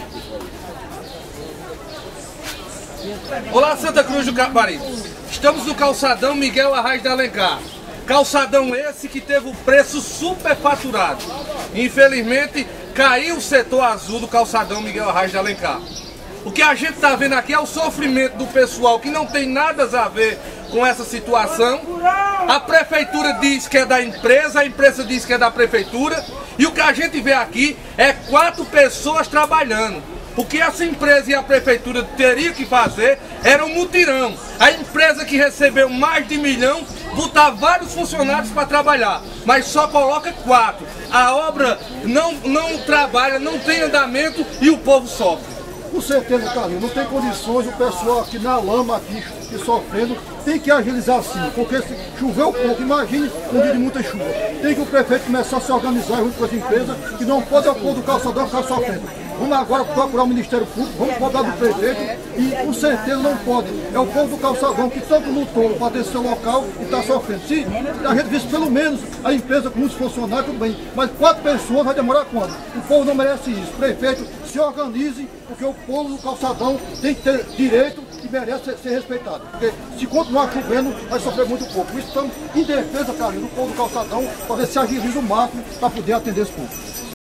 Olá, Santa Cruz do Capibaribe. Estamos no calçadão Miguel Arraes de Alencar. Calçadão esse que teve o preço superfaturado. Infelizmente, caiu o setor azul do calçadão Miguel Arraes de Alencar. O que a gente está vendo aqui é o sofrimento do pessoal que não tem nada a ver com essa situação. A prefeitura diz que é da empresa, a empresa diz que é da prefeitura. E o que a gente vê aqui é 4 pessoas trabalhando. O que essa empresa e a prefeitura teriam que fazer era um mutirão. A empresa que recebeu mais de 1 milhão, botar vários funcionários para trabalhar, mas só coloca 4. A obra não trabalha, não tem andamento e o povo sofre. Com certeza, Carlinhos, não tem condições, o pessoal aqui na lama, aqui sofrendo, tem que agilizar sim, porque se chover um pouco, imagine um dia de muita chuva. Tem que o prefeito começar a se organizar junto com as empresas, que não pode ao povo do calçadão ficar sofrendo. Vamos agora procurar o Ministério Público, vamos cobrar do prefeito e com certeza não pode. É o povo do calçadão que tanto lutou para ter seu local e está sofrendo. Se a gente visse pelo menos a empresa com muitos funcionários, tudo bem, mas 4 pessoas vai demorar quando? O povo não merece isso. Prefeito, se organize, porque o povo do calçadão tem que ter direito e merece ser respeitado. Porque se continuar chovendo, vai sofrer muito pouco. Por isso estamos em defesa, Carlinhos, do povo do calçadão, para ver se agiliza o máximo para poder atender esse povo.